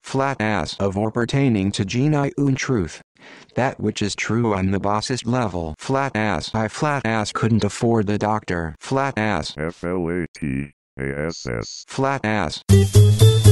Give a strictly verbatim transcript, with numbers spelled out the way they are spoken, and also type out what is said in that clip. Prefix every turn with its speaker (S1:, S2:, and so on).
S1: flat ass of or pertaining to geniune truth. That which is true on the basest level. Flat ass. I flat ass couldn't afford the doctor. Flat ass.
S2: F L A T A S S.
S1: Flat ass.